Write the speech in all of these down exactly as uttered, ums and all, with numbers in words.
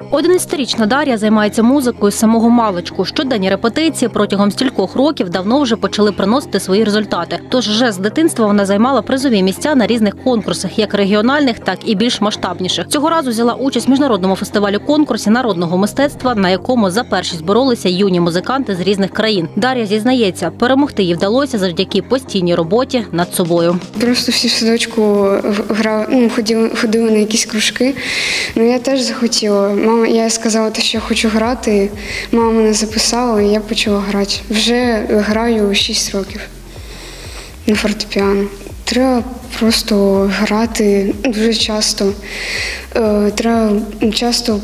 одинадцятирічна Дар'я займається музикою з самого маличку. Щоденні репетиції протягом стількох років давно вже почали приносити свої результати. Тож вже з дитинства вона займала призові місця на різних конкурсах, як регіональних, так і більш масштабніших. Цього разу взяла участь в міжнародному фестивалі-конкурсі народного мистецтва, на якому за першість боролися юні музиканти з різних країн. Дар'я зізнається, перемогти їй вдалося завдяки постійній роботі над собою. Просто всі в садочку грали, ну, ходили, ходили на якісь кружки. Ну, я теж захотіла. Мама, я сказала, що я хочу грати. Мама мене записала, і я почала грати. Вже граю шість років на фортепіано. Треба просто грати дуже часто. Треба часто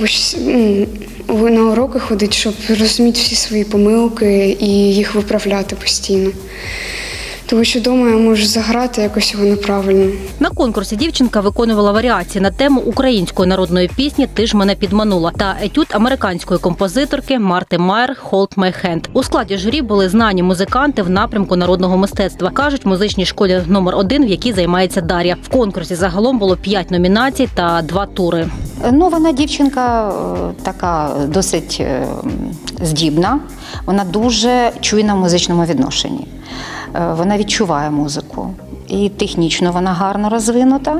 на уроки ходити, щоб розуміти всі свої помилки і їх виправляти постійно. Тому що вдома я можу заграти якось його неправильно. На конкурсі дівчинка виконувала варіації на тему української народної пісні «Ти ж мене підманула» та етюд американської композиторки Марти Майер «Hold my hand». У складі журі були знані музиканти в напрямку народного мистецтва, кажуть в музичній школі номер один, в якій займається Дар'я. В конкурсі загалом було п'ять номінацій та два тури. Ну, вона дівчинка така досить здібна, вона дуже чуйна в музичному відношенні. Вона відчуває музику, і технічно вона гарно розвинута,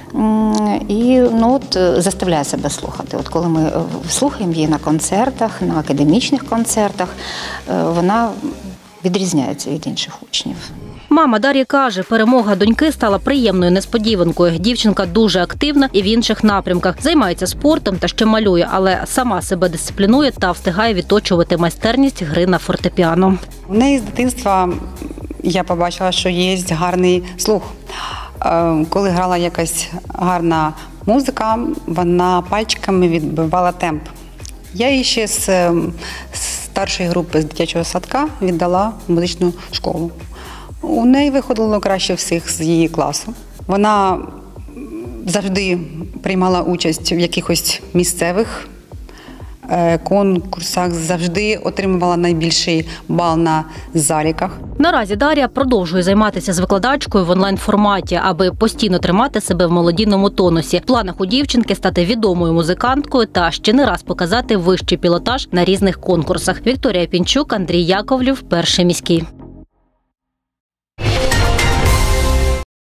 і ну, от, заставляє себе слухати. От коли ми слухаємо її на концертах, на академічних концертах, вона відрізняється від інших учнів. Мама Дар'ї каже, перемога доньки стала приємною несподіванкою. Дівчинка дуже активна і в інших напрямках. Займається спортом та ще малює, але сама себе дисциплінує та встигає відточувати майстерність гри на фортепіано. У неї з дитинства я побачила, що є гарний слух. Коли грала якась гарна музика, вона пальчиками відбивала темп. Я її ще з старшої групи з дитячого садка віддала в музичну школу. У неї виходило краще всіх з її класу. Вона завжди приймала участь в якихось місцевих конкурсах, завжди отримувала найбільший бал на заліках. Наразі Дар'я продовжує займатися з викладачкою в онлайн-форматі, аби постійно тримати себе в мелодійному тонусі. В планах у дівчинки стати відомою музиканткою та ще не раз показати вищий пілотаж на різних конкурсах. Вікторія Пінчук, Андрій Яковлів, Перший міський.